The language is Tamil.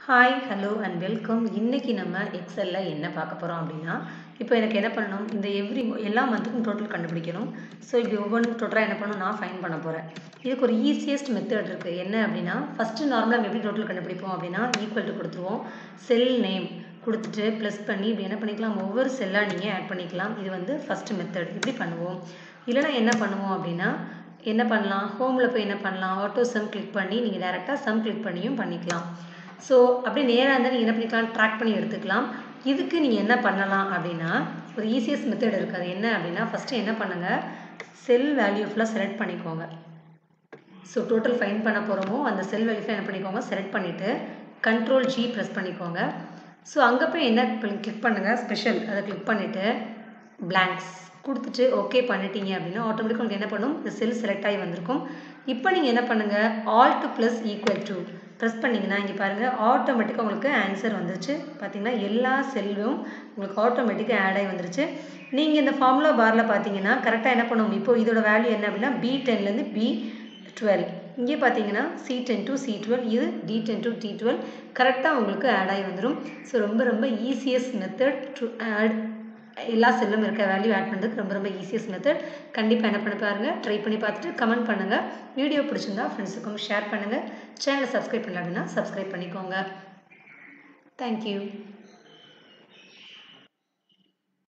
Hi hello and welcome. இன்றைக்கி நம்ம எக்ஸலில் என்ன பார்க்க போகிறோம் அப்படின்னா, இப்போ எனக்கு என்ன பண்ணணும், இந்த எல்லா மந்த்துக்கும் டோட்டல் கண்டுபிடிக்கணும். ஸோ இப்படி ஒவ்வொன்றும் டோட்டலாக என்ன பண்ணணும், நான் ஃபைன் பண்ண போகிறேன். இதுக்கு ஒரு ஈஸியஸ்ட் மெத்தட் இருக்குது. என்ன அப்படின்னா, ஃபஸ்ட்டு நார்மலாக நம்ம எப்படி டோட்டல் கண்டுபிடிப்போம் அப்படின்னா, ஈக்குவல் டு கொடுத்துருவோம். செல் நேம் கொடுத்துட்டு ப்ளஸ் பண்ணி இப்படி என்ன பண்ணிக்கலாம், ஒவ்வொரு செல்லாக நீங்கள் ஆட் பண்ணிக்கலாம். இது வந்து ஃபஸ்ட்டு மெத்தட். இப்படி பண்ணுவோம். இல்லைனா என்ன பண்ணுவோம் அப்படின்னா, என்ன பண்ணலாம், ஹோமில் போய் என்ன பண்ணலாம், ஆட்டோ சம் கிளிக் பண்ணி நீங்கள் டேரெக்டாக சம் கிளிக் பண்ணியும் பண்ணிக்கலாம். ஸோ அப்படி நேராக இருந்தால் நீங்கள் என்ன பண்ணிக்கலாம், ட்ராக் பண்ணி எடுத்துக்கலாம். இதுக்கு நீங்கள் என்ன பண்ணலாம் அப்படின்னா, ஒரு ஈஸியஸ்ட் மெத்தட் இருக்குது. அது என்ன அப்படின்னா, ஃபஸ்ட்டு என்ன பண்ணுங்கள், செல் வேல்யூ ஃபுல்லாக செலக்ட் பண்ணிக்கோங்க. ஸோ டோட்டல் ஃபைன் பண்ண போகிறோமோ அந்த செல் வேல்யூ என்ன பண்ணிக்கோங்க, செலக்ட் பண்ணிவிட்டு Ctrl+G ப்ரெஸ் பண்ணிக்கோங்க. ஸோ அங்கே போய் என்ன கிளிக் பண்ணுங்கள், ஸ்பெஷல் அதை கிளிக் பண்ணிவிட்டு பிளாங்க்ஸ் கொடுத்துட்டு ஓகே பண்ணிட்டீங்க அப்படின்னா ஆட்டோமேட்டிக்காக உங்களுக்கு என்ன பண்ணும், இந்த செல் செலக்ட் ஆகி வந்திருக்கும். இப்போ நீங்கள் என்ன பண்ணுங்கள், Alt += ப்ரெஸ் பண்ணிங்கன்னா இங்கே பாருங்கள், ஆட்டோமேட்டிக்காக உங்களுக்கு ஆன்சர் வந்துருச்சு. பார்த்தீங்கன்னா எல்லா செல்லும் உங்களுக்கு ஆட்டோமேட்டிக்காக ஆட் ஆகி வந்துருச்சு. நீங்கள் இந்த ஃபார்முலா பாரில் பார்த்தீங்கன்னா கரெக்டாக என்ன பண்ணுவோம், இப்போ இதோட வேல்யூ என்ன அப்படின்னா B10லேருந்து B12, இங்கே பார்த்தீங்கன்னா C10 to C12, இது D10 to D12 கரெக்டாக உங்களுக்கு ஆட் ஆகி வந்துடும். ஸோ ரொம்ப ஈஸியஸ்ட் மெத்தட் டு ஆட் எல்லா செல்லும் இருக்க வேல்யூ ஆட் பண்ணுறதுக்கு ரொம்ப ஈஸியஸ்ட் மெத்தட். கண்டிப்பாக என்ன பண்ணி பாருங்கள், ட்ரை பண்ணி பார்த்துட்டு கமெண்ட் பண்ணுங்கள். வீடியோ பிடிச்சிருந்தா ஃப்ரெண்ட்ஸுக்கும் ஷேர் பண்ணுங்கள். சேனலை சப்ஸ்கிரைப் பண்ணல அப்படின்னா சப்ஸ்கிரைப் பண்ணிக்கோங்க. தேங்க்யூ.